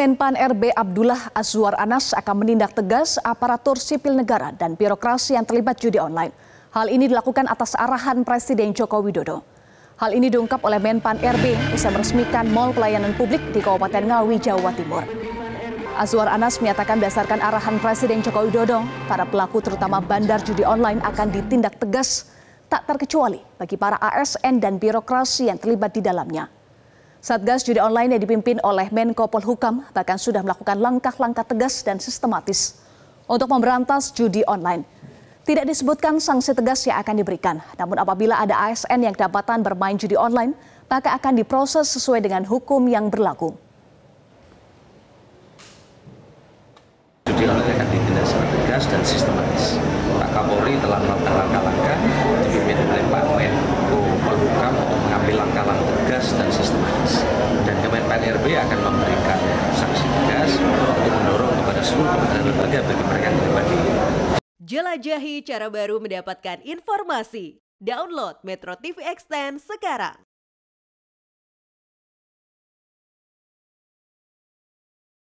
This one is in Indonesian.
Menpan RB Abdullah Azwar Anas akan menindak tegas aparatur sipil negara dan birokrasi yang terlibat judi online. Hal ini dilakukan atas arahan Presiden Joko Widodo. Hal ini diungkap oleh Menpan RB usai meresmikan Mall Pelayanan Publik di Kabupaten Ngawi, Jawa Timur. Azwar Anas menyatakan berdasarkan arahan Presiden Joko Widodo, para pelaku terutama bandar judi online akan ditindak tegas tak terkecuali bagi para ASN dan birokrasi yang terlibat di dalamnya. Satgas judi online yang dipimpin oleh Menko Polhukam bahkan sudah melakukan langkah-langkah tegas dan sistematis untuk memberantas judi online. Tidak disebutkan sanksi tegas yang akan diberikan, namun apabila ada ASN yang kedapatan bermain judi online, maka akan diproses sesuai dengan hukum yang berlaku. Judi online akan ditindak secara tegas dan sistematis. Pak Kapolri telah melakukan langkah-langkah dipimpin oleh Pak Menko Polhukam untuk mengambil langkah-langkah tegas dan sistematis. Dan Kemenpan RB akan memberikan sanksi tegas untuk mendorong kepada seluruh kementerian lembaga bagi mereka yang terlibat di. Jelajahi cara baru mendapatkan informasi. Download Metro TV Extend sekarang.